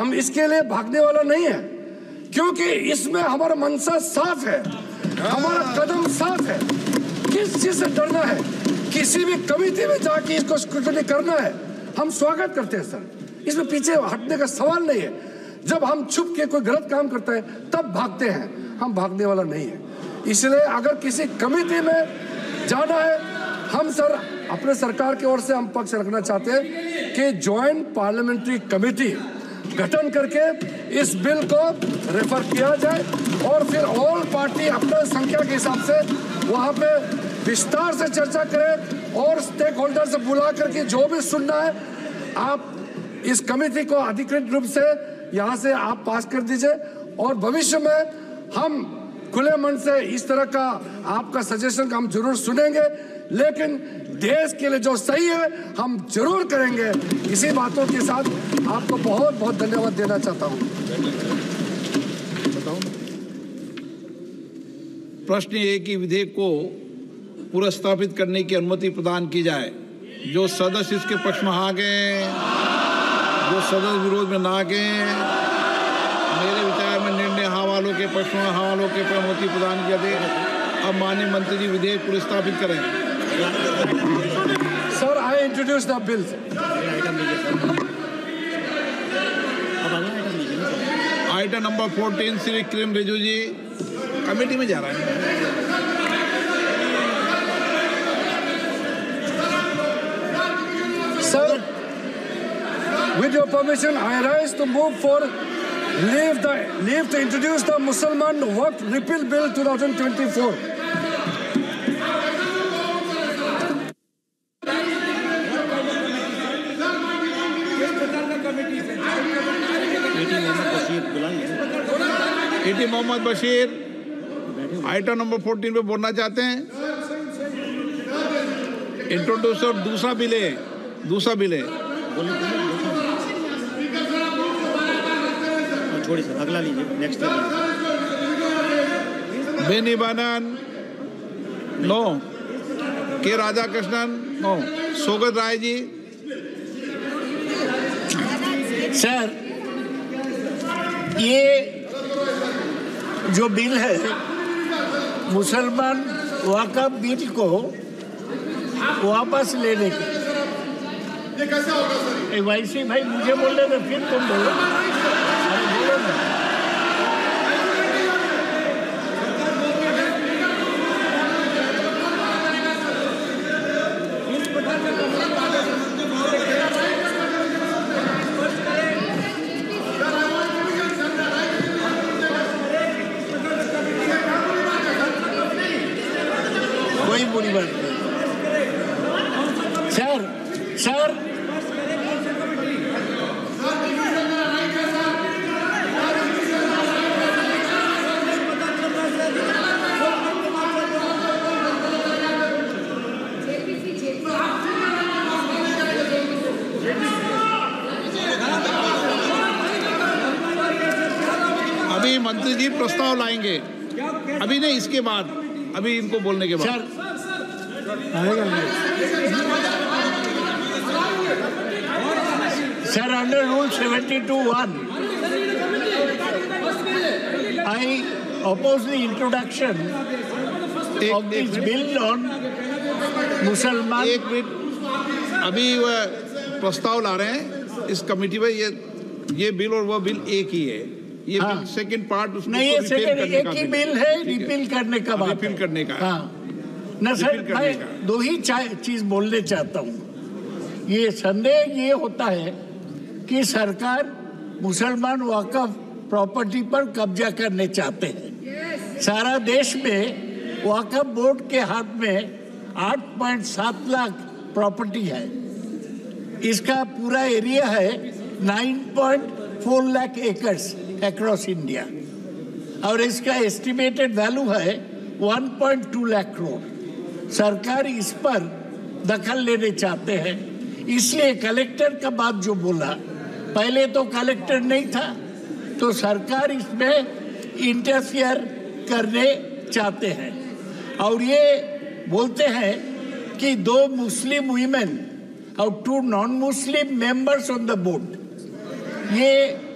हम इसके लिए भागने वाला नहीं है, क्योंकि इसमें हमारा मनसा साफ है, हमारा कदम साफ है। किस चीज से डरना है? किसी भी कमेटी में जाके इसको स्क्रूटनी करना है, हम स्वागत करते हैं सर, इसमें पीछे हटने का सवाल नहीं है। जब हम छुप के कोई गलत काम करता है तब भागते हैं, हम भागने वाला नहीं है। इसलिए अगर किसी कमेटी में जाना है, हम सर अपने सरकार की ओर से हम पक्ष रखना चाहते हैं कि ज्वाइंट पार्लियामेंट्री कमेटी गठन करके इस बिल को रेफर किया जाए और फिर ऑल पार्टी अपने संख्या के हिसाब से वहाँ पे विस्तार से चर्चा करें और स्टेक होल्डर से बुला करके जो भी सुनना है आप इस कमेटी को अधिकृत रूप से यहाँ से आप पास कर दीजिए। और भविष्य में हम खुले मन से इस तरह का आपका सजेशन हम जरूर सुनेंगे, लेकिन देश के लिए जो सही है हम जरूर करेंगे। इसी बातों के साथ आपको बहुत बहुत धन्यवाद देना चाहता हूँ। प्रश्न ये कि विधेयक को पुनर्स्थापित करने की अनुमति प्रदान की जाए। जो सदस्य इसके पक्ष में आ गए, जो सदस्य विरोध में ना गए, मेरे विचार में निर्णय हाँ वालों के पक्ष में, हाँ वालों के अनुमति प्रदान किया दे। अब माननीय मंत्री जी विधेयक पुनर्स्थापित करें। Sir, I introduce the bill. Item number 14 Shri Kiran Rijiju ji committee में जा रहा है। Sir, with your permission, I rise to move for leave to introduce the Mussalman Waqf Repeal Bill 2024. ET Mohammed Basheer item number 14 पे बोलना चाहते हैं। इंट्रोड्यूसर दूसरा बिल है। छोड़िए सर, अगला लीजिए, next Beni Behanan no, K Radhakrishnan no, Saugata Roy ji. Sir, ये जो बिल है मुसलमान वक़्फ़ बिल को वापस लेने के, ये कैसा होगा सर? वैसे भाई मुझे बोलने दो, फिर तुम बोलो। बोलो ना। कोई बुरी बात नहीं। सर अभी मंत्री जी प्रस्ताव लाएंगे, अभी नहीं, इसके बाद, अभी इनको बोलने के बाद। Sir, under Rule 72(1), I oppose the introduction of this bill on मुसलमान। एक मिनट, अभी वह प्रस्ताव ला रहे हैं इस कमेटी में। ये बिल और वह बिल एक ही है। ये बिल सेकंड पार्ट उसमें नहीं, ये सेकंड एक ही बिल है, रिपील करने का बात है। रिपील करने का। हाँ न सर, मैं दो ही चीज बोलने चाहता हूँ। ये संदेह ये होता है कि सरकार मुसलमान वक़्फ़ प्रॉपर्टी पर कब्जा करने चाहते हैं। सारा देश में वक़्फ़ बोर्ड के हाथ में 8.7 लाख प्रॉपर्टी है। इसका पूरा एरिया है 9.4 लाख एकर्स अक्रॉस इंडिया और इसका एस्टिमेटेड वैल्यू है 1.2 लाख करोड़। सरकार इस पर दखल लेने चाहते हैं, इसलिए कलेक्टर का बात जो बोला, पहले तो कलेक्टर नहीं था, तो सरकार इसमें इंटरफियर करने चाहते हैं। और ये बोलते हैं कि 2 मुस्लिम वीमेन और 2 non Muslim members on the board, ये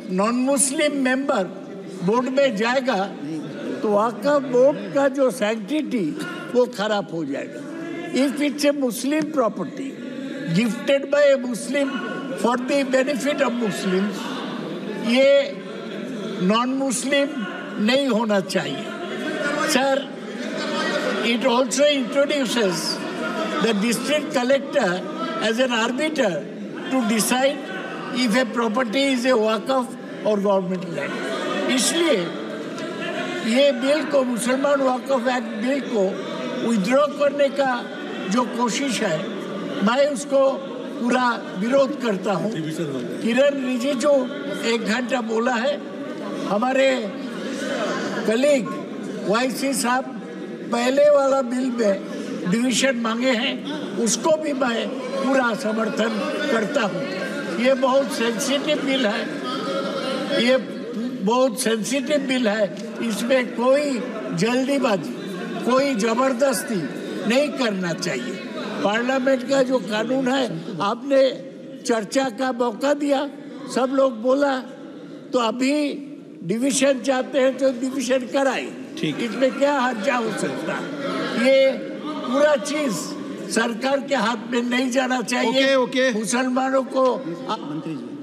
नॉन मुस्लिम मेंबर बोर्ड में जाएगा तो वक़्फ़ बोर्ड का जो सैंक्टिटी वो खराब हो जाएगा। If it's a Muslim property gifted by a Muslim for the benefit of Muslim, ये नॉन मुस्लिम नहीं होना चाहिए। Sir, it also introduces the district collector as an arbiter to decide if a property is a waqf or government land. इसलिए ये bill को, Mussalman Wakf act bill को withdraw करने का जो कोशिश है, मैं उसको पूरा विरोध करता हूँ। किरण रिजिजू 1 घंटा बोला है, हमारे कलीग वाईसी साहब पहले वाला बिल में डिवीजन मांगे हैं, उसको भी मैं पूरा समर्थन करता हूँ। ये बहुत सेंसिटिव बिल है, ये बहुत सेंसिटिव बिल है, इसमें कोई जल्दीबाजी, कोई जबरदस्ती नहीं करना चाहिए। पार्लियामेंट का जो कानून है, आपने चर्चा का मौका दिया, सब लोग बोला, तो अभी डिवीजन चाहते हैं तो डिवीजन कराए, इसमें क्या हर्जा हो सकता है? ये पूरा चीज सरकार के हाथ में नहीं जाना चाहिए। ओके। मुसलमानों को मंत्री जी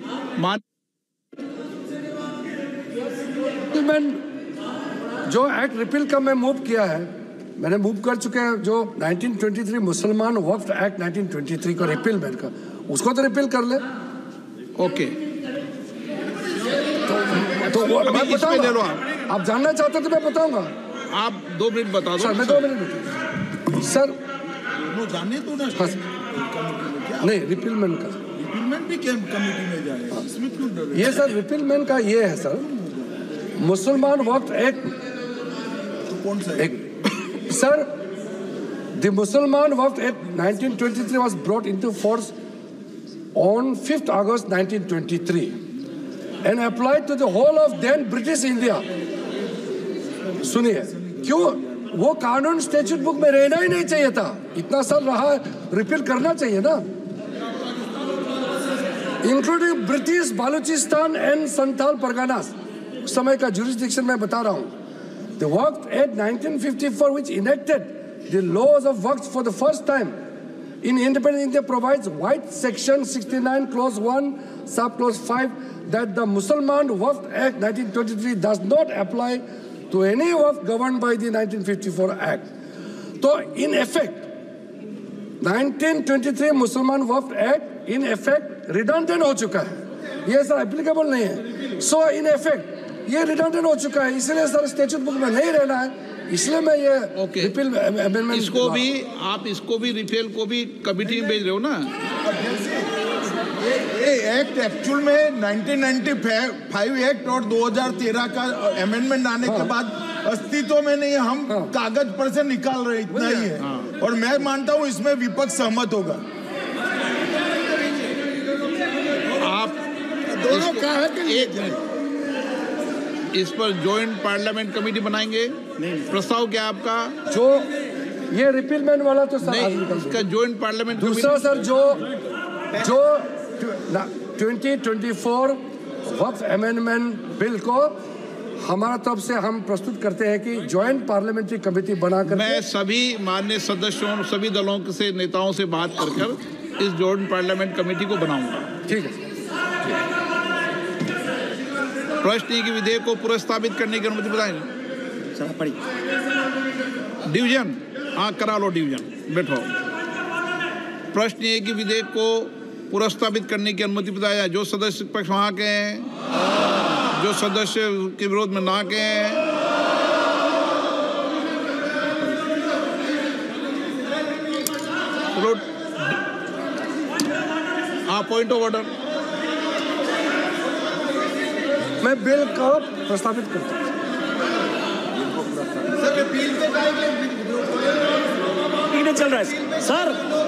जो एक्ट रिपील का मैं मूव किया है, मैंने मूव कर चुके हैं। जो 1923 मुसलमान वक्फ एक्ट 1923 का रिपीलमेंट का, उसको तो रिपील कर ले। ओके, तो मैं ले लो आप जानना चाहते हो तो मैं बताऊंगा। आप 2 मिनट बता दो। सर, मैं 2 मिनट सर वो जाने तो ना नहीं, रिपीलमेंट का रिपीलमेंट भी कमेटी में जाएगा, इसमें क्यों डर रहे? ये सर रिपीलमेंट का ये है सर, मुसलमान वक्फ एक्ट तो कौन सा एक sir, the Mussalman Wakf act 1923 was brought into force on 5th August 1923 and applied to the whole of then British India। सुनिए, क्यों वो कानून स्टैट्यूट बुक में रहना ही नहीं चाहिए था, इतना साल रहा, रिपील करना चाहिए ना। Including British Baluchistan and Santhal Parganas, उस समय का जुरिस्डिक्शन मैं बता रहा हूँ। The Waqf Act 1954, which enacted the laws of Waqf for the first time in independent India, provides White Section 69 Clause 1 Subclause 5 that the Mussalman Waqf Act 1923 does not apply to any Waqf governed by the 1954 Act. So in effect 1923 Mussalman Wakf act in effect redundant हो चुका है, ये sir applicable नहीं है। सो in effect ये redundant हो चुका है, इसलिए सर स्टैट्यूट बुक में नहीं रहना है, इसलिए मैं ये रिपील अमेंडमेंट इसको भी आप इसको भी रिपेल को भी कमेटी में भेज रहे हो ना। ये एक्ट एक्चुअल में 1995 एक्ट और 2013 का अमेंडमेंट आने के बाद अस्तित्व में नहीं, हम कागज पर से निकाल रहे, इतना ही है। और मैं मानता हूँ इसमें विपक्ष सहमत होगा। आप दोनों कहा इस पर जॉइंट पार्लियामेंट कमेटी बनाएंगे? प्रस्ताव क्या आपका? जो ये रिपीलमेंट वाला तो सर इसका जॉइंट पार्लियामेंट दूसरा सर जो 2024 वक्फ अमेंडमेंट बिल को हमारा तरफ से हम प्रस्तुत करते हैं कि जॉइंट पार्लियामेंट्री कमेटी बनाकर मैं सभी माननीय सदस्यों सभी दलों से नेताओं से बात कर इस जॉइंट पार्लियामेंट कमेटी को बनाऊंगा। ठीक है। प्रश्न की विधेयक को पुनर्स्थापित करने की अनुमति बताएंगे? डिवीजन हाँ करा लो, डिवीजन बैठो। प्रश्न ये कि विधेयक को पुनर्स्थापित करने की अनुमति बताया जाए। जो सदस्य पक्ष वहाँ के हैं, जो सदस्य के विरोध में ना के हैं, पॉइंट ऑफ ऑर्डर। मैं बिल को प्रस्तावित करता हूँ। चल रहा है सर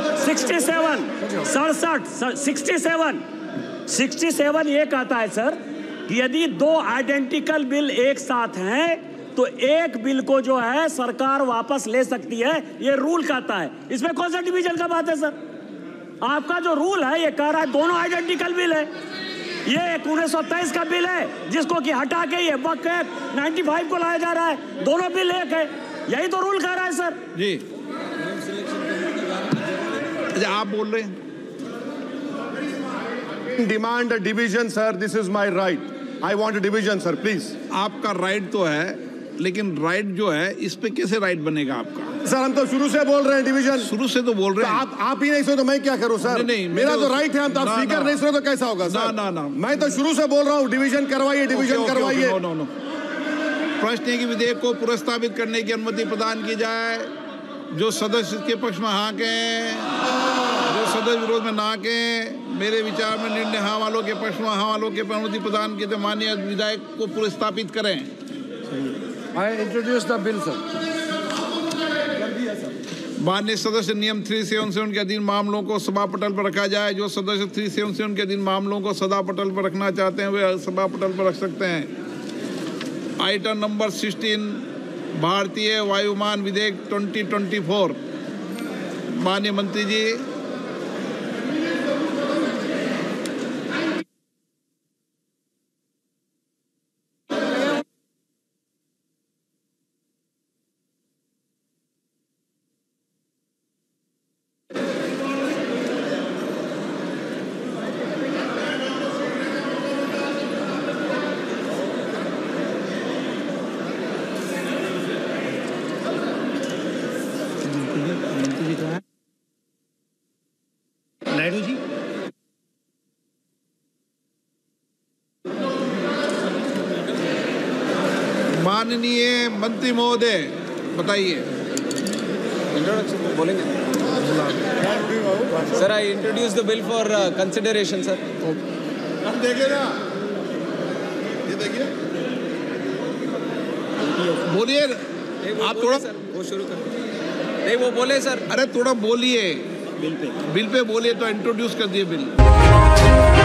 67 ये कहता है सर कि यदि 2 आइडेंटिकल बिल एक साथ हैं तो एक बिल को जो है सरकार वापस ले सकती है, ये रूल कहता है। इसमें कौन सा डिवीजन का बात है सर? आपका जो रूल है ये कह रहा है दोनों आइडेंटिकल बिल है, ये 1923 का बिल है जिसको कि हटा के ये वक्फ एक्ट 95 को लाया जा रहा है। दोनों बिल एक है, यही तो रूल कह रहा है सर जी। अच्छा आप बोल रहे हैं demand a division sir, this is my right, I want a division sir please. आपका राइट तो है, लेकिन राइट जो है इस पे कैसे राइट बनेगा आपका? सर हम तो शुरू से बोल रहे हैं डिवीजन, शुरू से तो बोल रहे हैं। आप ही नहीं सुने तो मैं क्या करूं सर? नहीं, मेरा तो राइट है, हम तो स्पीकर नहीं सुने तो कैसा होगा सर? ना मैं तो शुरू से बोल रहा हूं डिवीजन करवाइए, डिवीजन करवाइए। नो। प्रश्न है कि विधेयक को पुनर्स्थापित करने की अनुमति प्रदान की जाए। जो सदस्य इसके पक्ष में हाँ कहें, जो सदस्य विरोध में ना कहें। मेरे विचार में निर्णय हाँ वालों के पक्ष में हाँ वालों के अनुमति प्रदान की, माननीय विधायक को पुनर्स्थापित करें। I introduce the bill, sir. माननीय सदस्य नियम 377 के अधीन मामलों को सभा पटल पर रखा जाए। जो सदस्य 377 के अधीन मामलों को सभा पटल पर रखना चाहते हैं वे सभा पटल पर रख सकते हैं। आइटम नंबर 16 भारतीय वायुयान विधेयक 2024। माननीय मंत्री जी। नायडू जी। माननीय मंत्री महोदय बताइए। इंट्रोडक्शन बोलेंगे sir. I introduce the bill for consideration sir. हम देखे ना, ये देखिए बोलिए आप थोड़ा सर वो शुरू कर। नहीं वो बोले सर। अरे थोड़ा बोलिए बिल पे बोलिए तो इंट्रोड्यूस कर दिए बिल।